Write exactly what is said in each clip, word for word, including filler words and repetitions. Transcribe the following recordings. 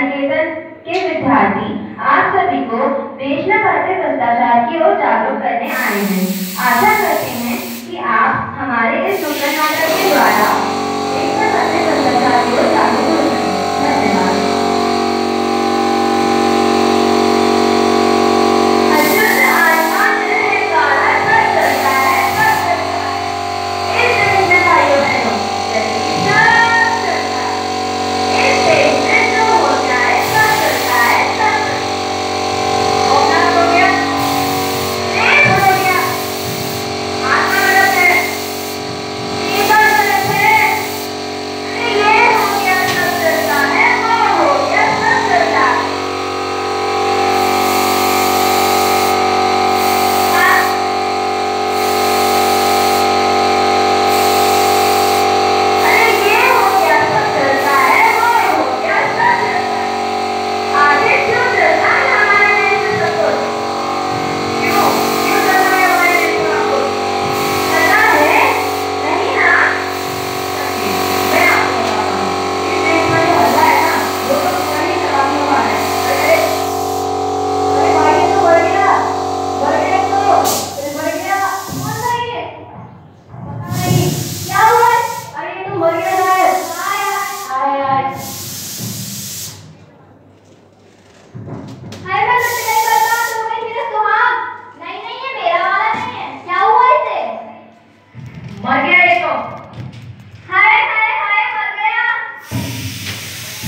निकेतन के विद्यार्थी आप सभी को देश में बढ़ते भ्रष्टाचार की ओर जागरूक करने आए हैं। आशा करते हैं कि आप हमारे इस नुक्कड़ नाटक के द्वारा देश में बढ़ते भ्रष्टाचार की ओर जागरूक हो सकें। धन्यवाद।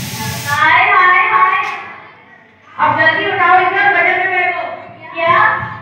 अब जल्दी उठाओ इधर, बटन में मेरे को क्या